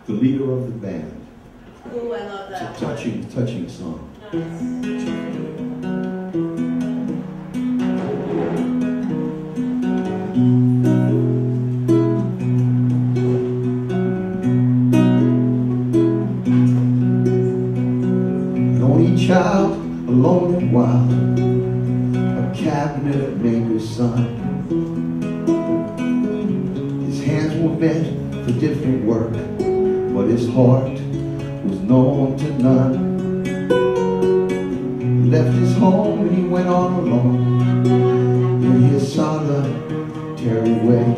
the leader of the band. Ooh, I love that. It's a touching song. An only child, alone and wild, a cabinet maker's son. His hands were meant for different work, but his heart was known to none. He left his home and he went on alone in his solitary way.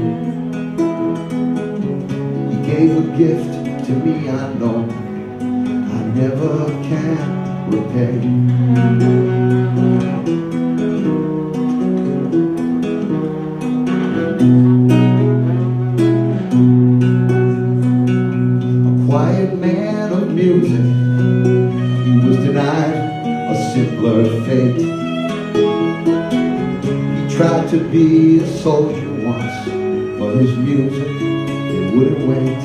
He gave a gift to me I know I never can repay. Music, he was denied a simpler fate. He tried to be a soldier once, but his music, it wouldn't wait.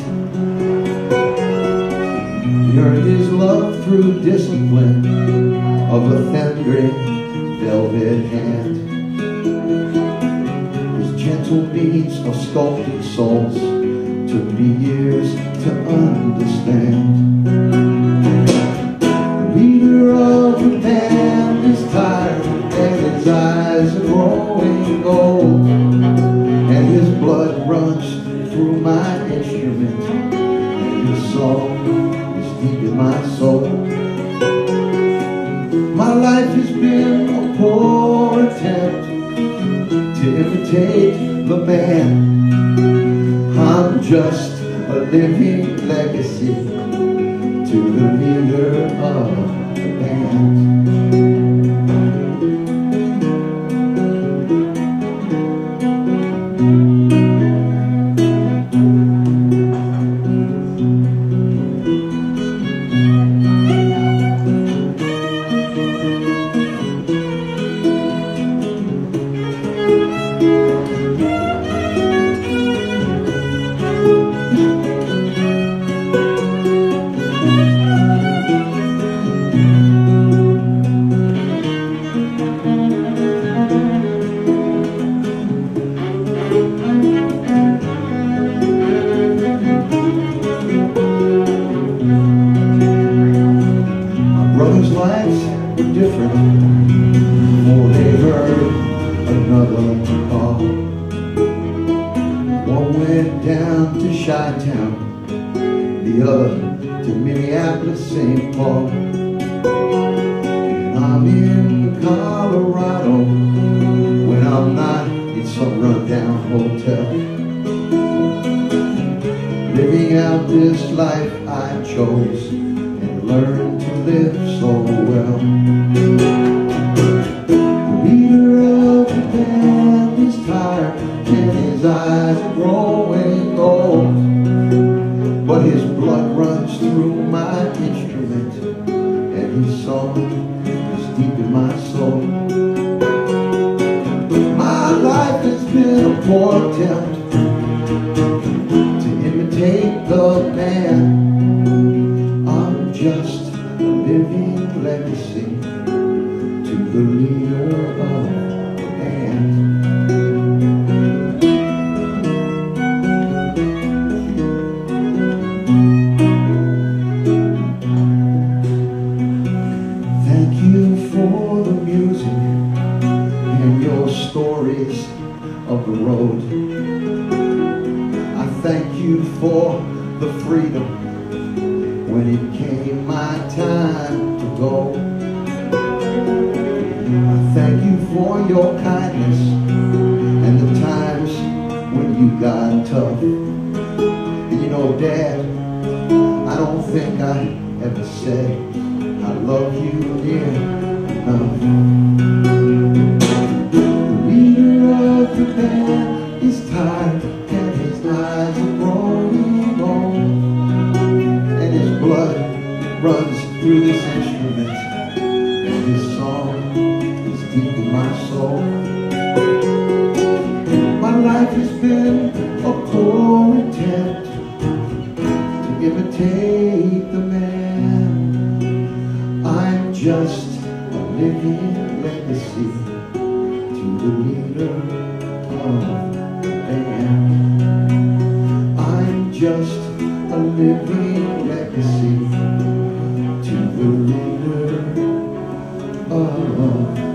He earned his love through discipline of a thundering velvet hand. His gentle needs of sculpted souls took me years to understand. The leader of the band is tired, and his eyes are growing old, and his blood runs through my instrument, and his song is deep in my soul. My life has been a poor attempt to imitate the man. I'm just a living legacy to the leader of the band. imitate the man. I'm just a living legacy to the leader of the band. I'm just a living legacy to the leader of